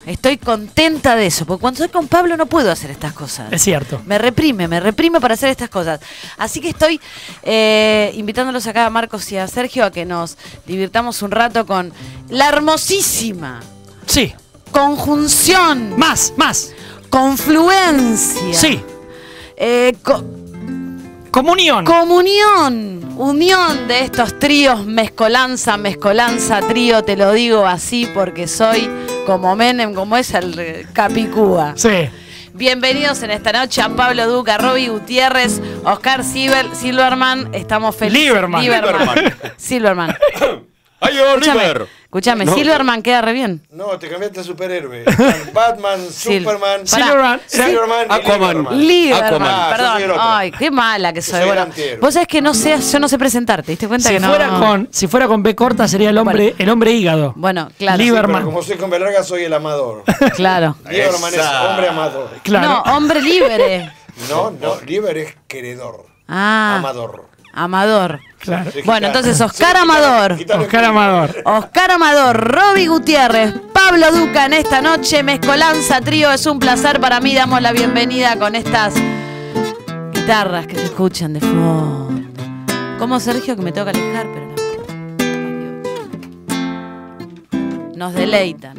Estoy contenta de eso, porque cuando estoy con Pablo no puedo hacer estas cosas. Es cierto. Me reprime para hacer estas cosas. Así que estoy invitándolos acá a Marcos y a Sergio a que nos divirtamos un rato con la hermosísima Sí. conjunción, Más. confluencia, Sí. Comunión. unión de estos tríos, mezcolanza, trío, te lo digo así porque soy como Menem, como es el Capicúa. Sí. Bienvenidos en esta noche a Pablo Duca, Robbie Gutiérrez, Oscar Silverman. Estamos felices. Silverman. ¡Ay, Oliver! Escúchame, No. Silverman queda re bien. No, te cambiaste a superhéroe. Batman, Superman, Silverman. Silverman y Aquaman. Lieberman, Ah, yo soy el perdón. otro. Ay, qué mala que soy. soy Bueno, delantero. vos sabés que yo no sé presentarte, ¿te diste cuenta Si que no? fuera con B corta sería el hombre hígado. Bueno, claro. Lieberman. Pero como soy con B larga, soy el amador. Claro. Lieberman es Esa. hombre amador. Claro. No, hombre libre. No, Lieber es queredor. Ah, Amador. Amador. Claro. Sí, Bueno, quitalo. entonces Oscar Sí, Amador. quitalo. Oscar Amador. Oscar Amador, Robbie Gutiérrez, Pablo Duca en esta noche, Mezcolanza Trío, es un placer para mí, damos la bienvenida con estas guitarras que se escuchan de fondo. Como Sergio que me toca alejar, pero no. Nos deleitan.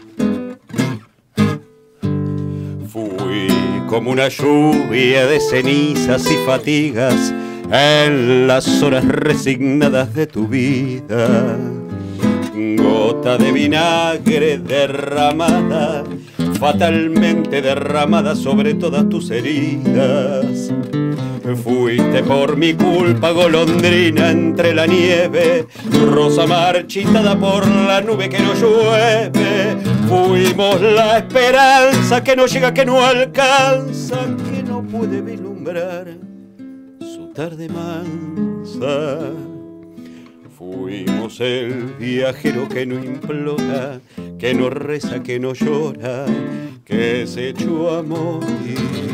Fui como una lluvia de cenizas y fatigas en las horas resignadas de tu vida. Gota de vinagre derramada, fatalmente derramada sobre todas tus heridas. Fuiste por mi culpa golondrina entre la nieve, rosa marchitada por la nube que no llueve. Fuimos la esperanza que no llega, que no alcanza, que no puede vislumbrar su tarde mansa. Fuimos el viajero que no implora, que no reza, que no llora, que se echó a morir.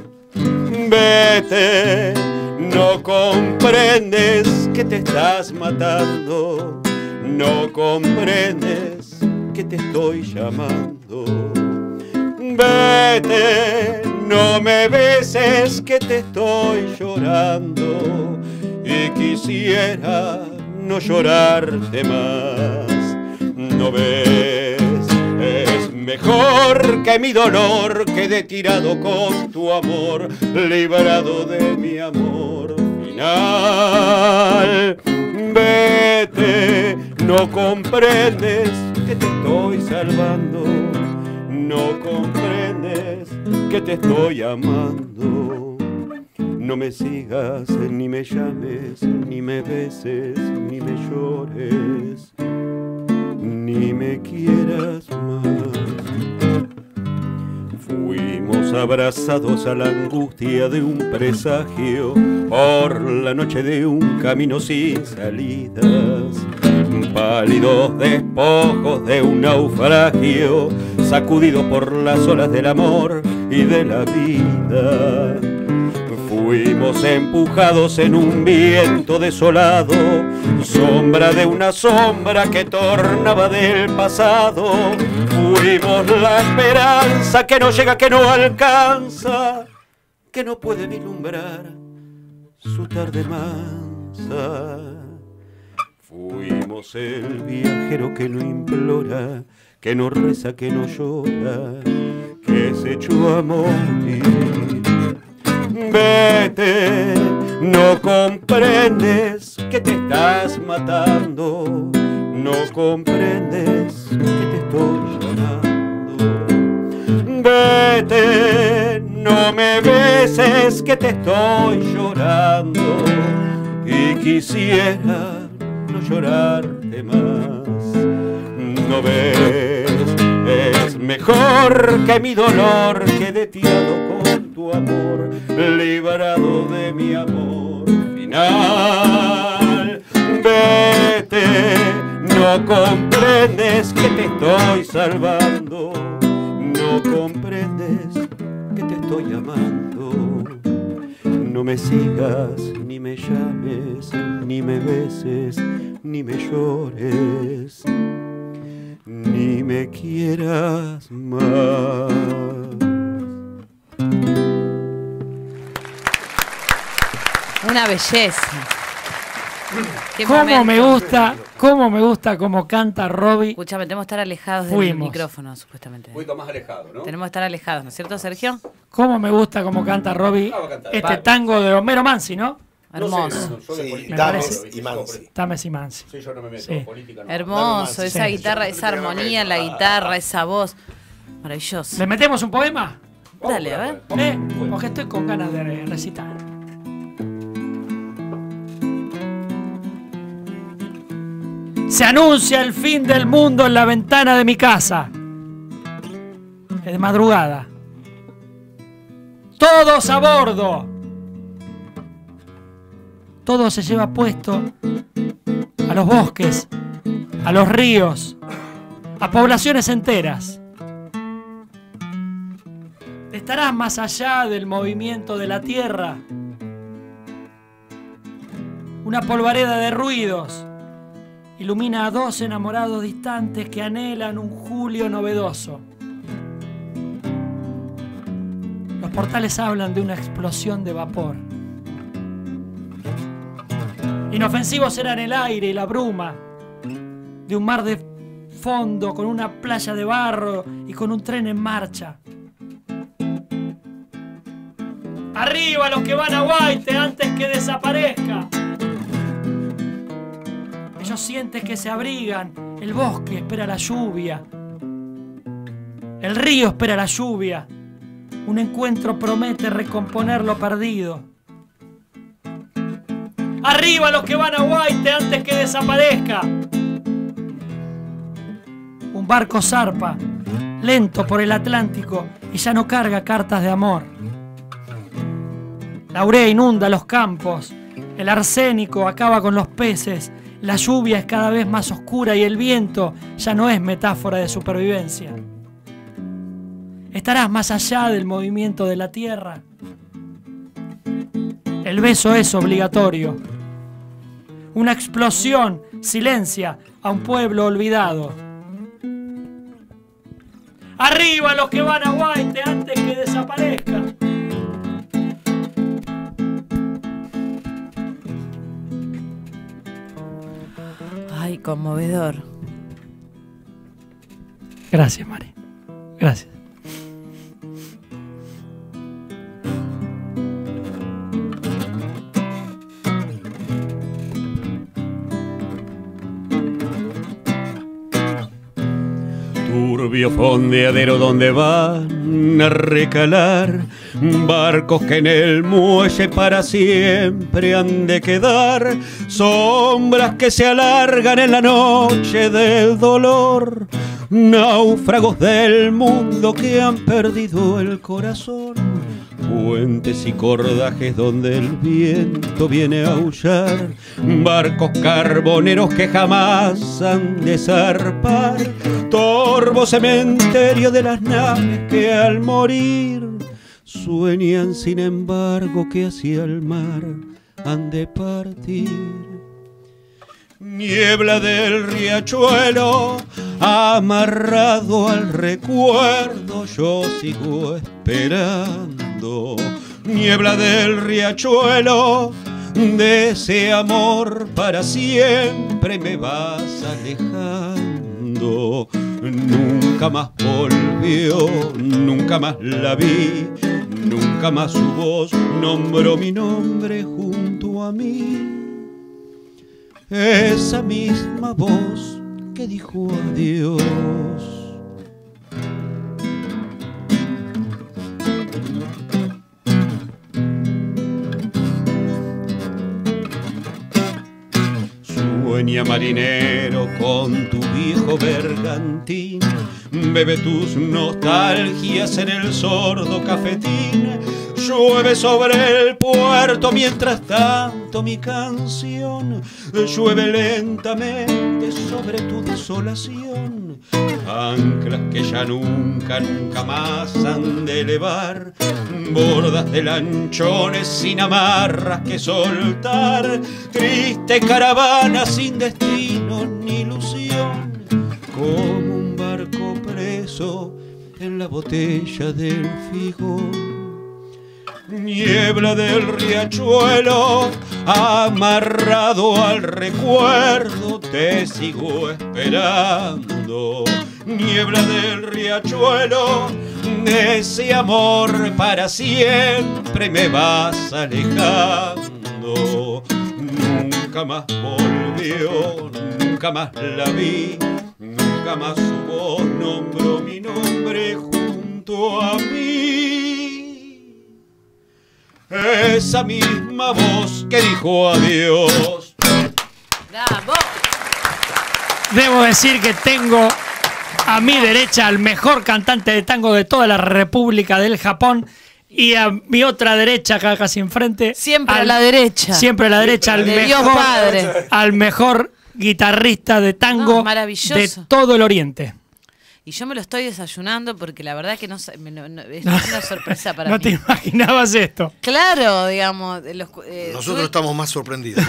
Vete, no comprendes que te estás matando, no comprendes que te estoy llamando. Vete, no me beses que te estoy llorando y quisiera no llorarte más. No ves, es mejor que mi dolor quede tirado con tu amor, librado de mi amor final. Vete, no comprendes que te estoy salvando, no comprendes que te estoy amando. No me sigas, ni me llames, ni me beses, ni me llores, ni me quieras más. Fuimos abrazados a la angustia de un presagio, por la noche de un camino sin salidas, pálidos despojos de un naufragio, sacudidos por las olas del amor y de la vida. Fuimos empujados en un viento desolado, sombra de una sombra que tornaba del pasado. Fuimos la esperanza que no llega, que no alcanza, que no puede vislumbrar su tarde mansa. Fuimos el viajero que no implora, que no reza, que no llora, que se echó a morir. Vete, no comprendes que te estás matando, no comprendes que te estoy llorando. Vete, no me beses que te estoy llorando y quisiera no llorarte más. No ves, es mejor que mi dolor quede tirado con tu amor, librado de mi amor final. Vete, no comprendes que te estoy salvando, no comprendes que te estoy amando. No me sigas, ni me llames, ni me beses, ni me llores, ni me quieras más. Una belleza. Qué ¿Cómo momento. me gusta cómo canta Robbie? Escuchame, tenemos que estar alejados del Fuimos. micrófono, supuestamente. Un poquito más alejado, ¿no? Tenemos que estar alejados, ¿no es cierto, Sergio? ¿Cómo me gusta cómo canta Robbie Vamos a cantar. este Vale. tango de Homero Mansi, ¿no? Hermoso. No, yo de Sí, política Me Dames parece- y Mansi. Tames y Mansi. Sí, yo no me meto Sí. en política. No. Hermoso, Dame esa Sí. guitarra, esa armonía en la guitarra, esa voz. Maravilloso. ¿Le metemos un poema? Dale, a ver. Porque estoy con ganas de recitar. Se anuncia el fin del mundo en la ventana de mi casa. Es de madrugada. Todos a bordo. Todo se lleva puesto a los bosques, a los ríos, a poblaciones enteras. ¿Estarás más allá del movimiento de la tierra? Una polvareda de ruidos ilumina a dos enamorados distantes que anhelan un julio novedoso. Los portales hablan de una explosión de vapor. Inofensivos serán el aire y la bruma de un mar de fondo con una playa de barro y con un tren en marcha. ¡Arriba los que van a Guaite antes que desaparezca! Ellos sienten que se abrigan, el bosque espera la lluvia, el río espera la lluvia, un encuentro promete recomponer lo perdido. ¡Arriba los que van a Guaite antes que desaparezca! Un barco zarpa, lento por el Atlántico y ya no carga cartas de amor. La urea inunda los campos, el arsénico acaba con los peces, la lluvia es cada vez más oscura y el viento ya no es metáfora de supervivencia. ¿Estarás más allá del movimiento de la tierra? El beso es obligatorio. Una explosión silencia a un pueblo olvidado. ¡Arriba los que van a Guaite antes que desaparezca! Ay, conmovedor. Gracias, Mari. Gracias. Turbio fondeadero donde van a recalar barcos que en el muelle para siempre han de quedar, sombras que se alargan en la noche del dolor, náufragos del mundo que han perdido el corazón, puentes y cordajes donde el viento viene a aullar, barcos carboneros que jamás han de zarpar, torvo cementerio de las naves que al morir sueñan sin embargo que hacia el mar han de partir. Niebla del riachuelo, amarrado al recuerdo, yo sigo esperando. Niebla del riachuelo, de ese amor para siempre me vas alejando. Nunca más volvió, nunca más la vi, nunca más su voz nombró mi nombre junto a mí. Esa misma voz que dijo adiós. Sueña marinero con tu viejo bergantín, bebe tus nostalgias en el sordo cafetín. Llueve sobre el puerto mientras tanto mi canción llueve lentamente sobre tu desolación. Anclas que ya nunca, nunca más han de elevar, bordas de lanchones sin amarras que soltar, triste caravana sin destino ni ilusión, como un en la botella del figo. Niebla del riachuelo, amarrado al recuerdo, te sigo esperando. Niebla del riachuelo, ese amor para siempre me vas alejando. Nunca más volvió, nunca más la vi, nunca más su voz nombró mi nombre junto a mí. Esa misma voz que dijo adiós. ¡Bravo! Debo decir que tengo a mi derecha al mejor cantante de tango de toda la República del Japón y a mi otra derecha, acá casi enfrente. Siempre a la derecha. Siempre a la derecha, al De Dios mejor, Padre. al mejor guitarrista de tango No, maravilloso. de todo el Oriente. Y yo me lo estoy desayunando porque la verdad que no, es una sorpresa para No mí. te imaginabas esto. Claro, digamos. Nosotros estamos más sorprendidos.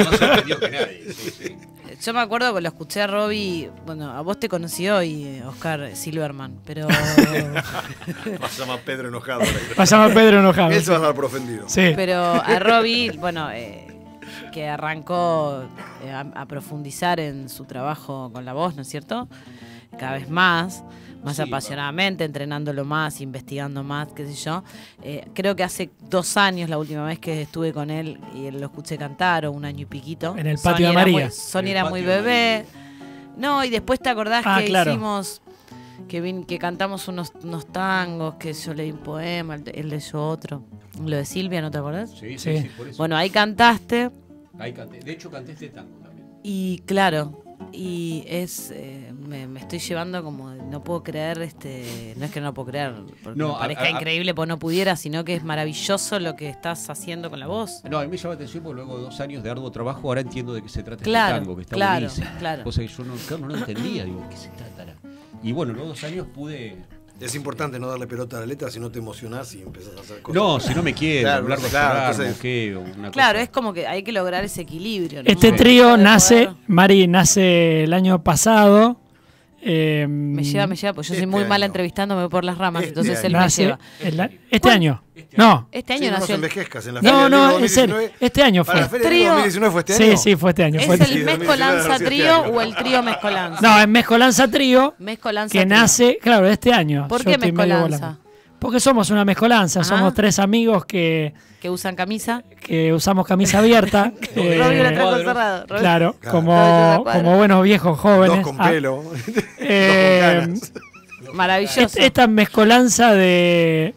Yo me acuerdo que lo escuché a Robbie. Bueno, a vos te conocí hoy, Oscar Silverman, pero. Va a llamar Pedro enojado. Pasaba Pedro enojado. Él se va a dar por ofendido. Sí. Pero a Robbie, bueno, que arrancó a profundizar en su trabajo con la voz, ¿no es cierto? Cada vez más sí, apasionadamente, entrenándolo más, investigando más, qué sé yo. Creo que hace 2 años, la última vez que estuve con él y lo escuché cantar, o 1 año y piquito. En el patio de María. Sony era muy bebé. No, y después te acordás que claro. Hicimos, que cantamos unos tangos, que yo leí un poema, él leyó otro. Lo de Silvia, ¿no te acordás? Sí. Por eso. Bueno, ahí cantaste. Ahí canté. De hecho, canté este tango también. Y claro, y es me estoy llevando como, no puedo creer, no es que no puedo creer, porque me parezca increíble porque no pudiera, sino que es maravilloso lo que estás haciendo con la voz. No, a mí me llama la atención porque luego de 2 años de arduo trabajo ahora entiendo de qué se trata Claro, este tango, que está claro, buenísimo. claro. Cosa que yo no entendía, digo, ¿qué se tratará? Y bueno, luego de 2 años pude... Es importante no darle pelota a la letra si no te emocionás y empezás a hacer cosas. No, si no me quiero, hablar de llorar, entonces... moqueo, una Claro, cosa. es como que hay que lograr ese equilibrio, ¿no? Este trío nace, Mari, nace el año pasado. Me lleva, pues yo soy muy mala entrevistándome por las ramas, entonces él me nace lleva. Este año. No. Este año Sí, no nació. nos envejezcas en la No, Feria del no, Libro en serio. 2019. Este año ¿Para la fue. Feria del Libro Trío. 2019 fue este año? Sí, fue este año. ¿Es Fue el Mezcolanza 2019 Trío o el trío Mezcolanza? No, es Mezcolanza Trío, Mezcolanza que Trío. nace, claro, este año. ¿Por Yo qué estoy medio Mezcolanza? volando. Porque somos una mezcolanza, Ajá. somos 3 amigos que ¿Que usan camisa? usamos camisa abierta. Robbie lo trajo cerrado. Robbie. Claro, Claro. como buenos viejos jóvenes. 2 con pelo. 2 con Eh, canas. Maravilloso. Esta mezcolanza de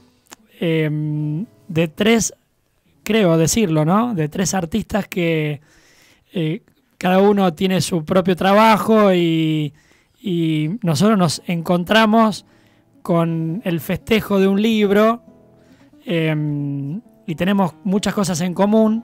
3, creo decirlo, ¿no? De 3 artistas que cada uno tiene su propio trabajo y nosotros nos encontramos con el festejo de un libro y tenemos muchas cosas en común.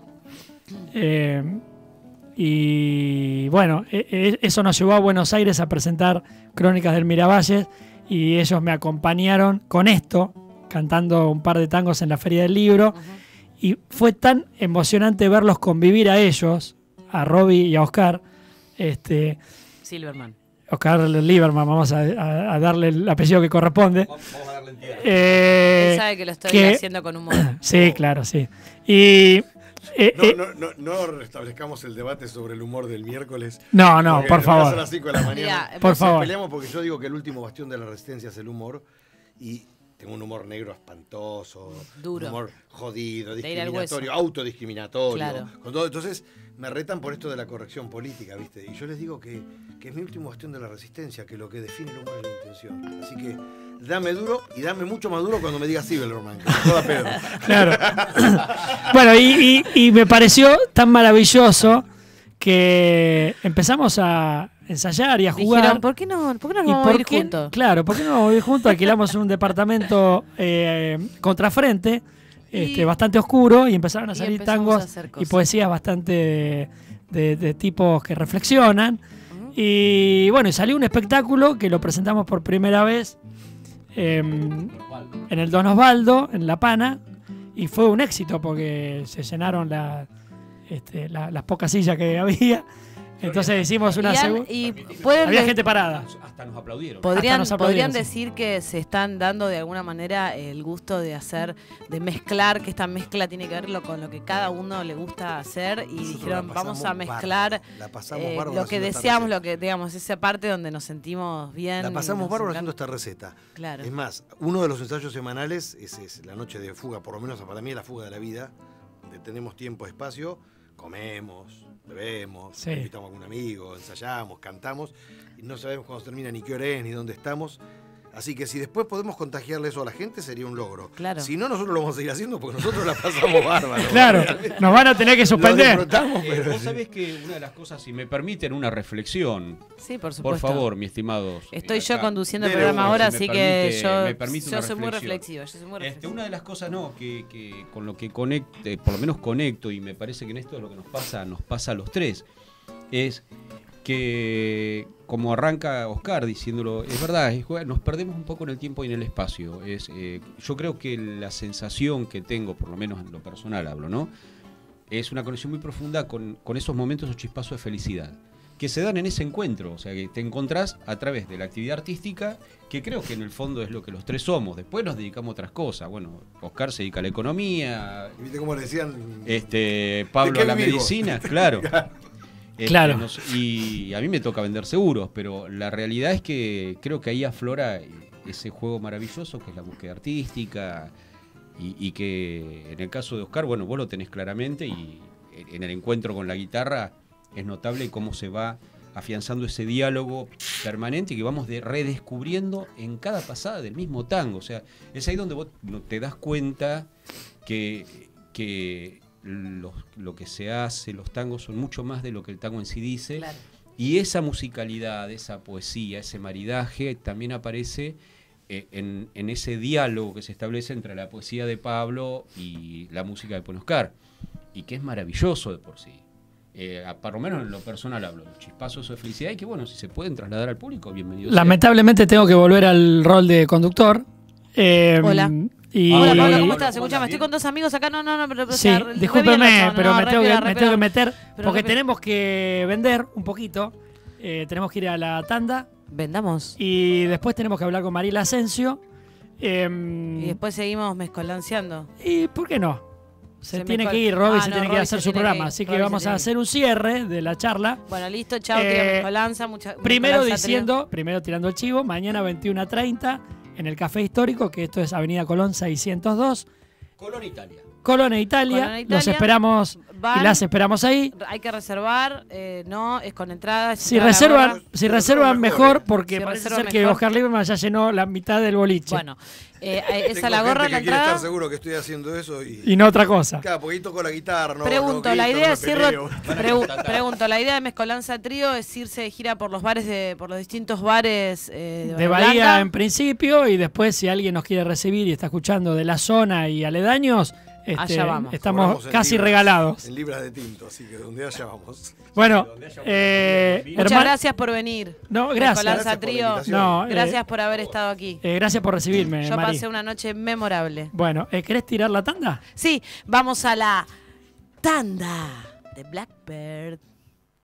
Y bueno, eso nos llevó a Buenos Aires a presentar Crónicas del Miravalles y ellos me acompañaron con esto, cantando un par de tangos en la Feria del Libro. Y fue tan emocionante verlos convivir a ellos, a Robbie y a Oscar. Silverman. Oscar Lieberman, vamos a darle el apellido que corresponde. Vamos a darle entidad. Él sabe que lo estoy haciendo con humor. Sí, claro, sí. Y No restablezcamos el debate sobre el humor del miércoles. no, Porque por nos pasa a favor. las 5 de la mañana. Mirá, Por vos- favor. Peleamos porque yo digo que el último bastión de la resistencia es el humor. Y tengo un humor negro espantoso. Duro. Un humor jodido, De ir al discriminatorio, hueso. autodiscriminatorio. Claro. Con todo. Entonces me retan por esto de la corrección política, ¿viste? Y yo les digo que es mi último bastión de la resistencia, que lo que define el humor es la intención. Así que dame duro y dame mucho más duro cuando me digas Silverman, que me joda Pedro. Claro. Bueno, y me pareció tan maravilloso que empezamos a ensayar y a jugar. Dijeron, ¿por qué no nos ¿Y vamos a por ir qué? juntos? Claro, ¿por qué no vamos a ir juntos? Alquilamos un departamento contrafrente, bastante oscuro, y empezaron a Y salir empezamos a tangos hacer y cosas. poesías bastante de tipos que reflexionan. Y bueno, y salió un espectáculo que lo presentamos por primera vez en el Don Osvaldo, en La Pana, y fue un éxito porque se llenaron las pocas sillas que había. Entonces hicimos una segunda. Y pueden Había gente parada. Hasta nos aplaudieron. podrían nos aplaudieron, decir que se están dando de alguna manera el gusto de mezclar, que esta mezcla tiene que ver con lo que cada uno le gusta hacer, y Nosotros dijeron la vamos pasamos a mezclar bárbaro, la pasamos bárbaro lo que haciendo esta deseamos, receta. lo que digamos, esa parte donde nos sentimos bien. La pasamos nos bárbaro encanta. haciendo esta receta. Claro. Es más, uno de los ensayos semanales es la noche de fuga, por lo menos para mí es la fuga de la vida, donde tenemos tiempo, espacio, comemos, bebemos, Sí. invitamos a algún amigo, ensayamos, cantamos, y no sabemos cuándo se termina, ni qué hora es, ni dónde estamos. Así que si después podemos contagiarle eso a la gente, sería un logro. Claro. Si no, nosotros lo vamos a seguir haciendo porque nosotros la pasamos bárbaro. Claro, nos van a tener que Lo suspender. disfrutamos, pero Vos sabés que una de las cosas, si me permiten una reflexión, Sí, por por supuesto. favor, mi estimados. Estoy yo acá. conduciendo el Dele programa una, ahora, si así me que me permite yo una soy muy reflexión. reflexiva. Yo soy muy reflexiva. Una de las cosas, que con lo que conecte, por lo menos conecto, y me parece que en esto es lo que nos pasa a los tres, es que, como arranca Oscar diciéndolo, es verdad, nos perdemos un poco en el tiempo y en el espacio. Yo creo que la sensación que tengo, por lo menos en lo personal hablo, ¿no? Es una conexión muy profunda con esos momentos o chispazos de felicidad que se dan en ese encuentro, o sea, que te encontrás a través de la actividad artística, que creo que en el fondo es lo que los tres somos. Después nos dedicamos a otras cosas. Bueno, Oscar se dedica a la economía, ¿viste cómo le decían? Pablo ¿De a qué la vivimos? medicina, claro. Claro. Y a mí me toca vender seguros, pero la realidad es que creo que ahí aflora ese juego maravilloso que es la búsqueda artística, y que en el caso de Oscar, bueno, vos lo tenés claramente, y en el encuentro con la guitarra es notable cómo se va afianzando ese diálogo permanente que vamos redescubriendo en cada pasada del mismo tango. O sea, es ahí donde vos te das cuenta que lo que se hace, los tangos son mucho más de lo que el tango en sí dice. Claro. Y esa musicalidad, esa poesía, ese maridaje también aparece en ese diálogo que se establece entre la poesía de Pablo y la música de Pone Oscar, y que es maravilloso de por sí. Por lo menos en lo personal hablo, los chispazos de felicidad, y que bueno, si se pueden trasladar al público, bienvenidos. Lamentablemente tengo que volver al rol de conductor. Hola. Y... Hola, Pablo, ¿cómo Hola, estás? Escuchame, estoy con dos amigos acá. No, pero... Sí, re bien discúlpeme, razón, pero no, me re tengo piola, que re piola. meter Pero porque re- tenemos que vender un poquito. Tenemos que ir a la tanda Vendamos. y después tenemos que hablar con Mariela Asensio. Y después seguimos mezcolanceando. ¿Y por qué no? Se Se tiene mezcla- que ir, Robbie Ah, se no, tiene que ir a Robbie hacer se su tiene que programa. ir, Así que Robbie se vamos tiene a que hacer un cierre de la charla. Bueno, listo, chao, tía mezcolanza. Primero mezcolanza diciendo, primero tirando el chivo, mañana 21:30 en el Café Histórico, que esto es Avenida Colón 602, Colón, Italia. Colón, Italia. Colón, Italia. Los esperamos Van. y las esperamos ahí. Hay que reservar, no, es con entradas. Si reservan mejor, porque Si parece reservan ser que mejor. Oscar Lieberman ya llenó la mitad del boliche. Bueno, esa Tengo la gorra, gente la que quiere estar entrada. seguro que estoy haciendo eso y... Y no otra cosa. Claro, porque ahí toco la guitarra, no Pregunto, no la grito, idea no es me peleo. pregunto, la idea de Mezcolanza Trío es irse de gira por los bares por los distintos bares De Bahía en principio, y después si alguien nos quiere recibir y está escuchando de la zona y aledaños, Allá vamos. estamos Cobramos en casi libras, regalados. En libras de tinto, así que donde allá vamos. Bueno, Muchas hermano, gracias por venir. no, gracias. Mezcolanza Gracias por la Trío. invitación. No, Gracias por haber estado aquí. gracias por recibirme, Yo Mari. pasé una noche memorable. Bueno, ¿querés tirar la tanda? Sí, vamos a la tanda de Blackbird.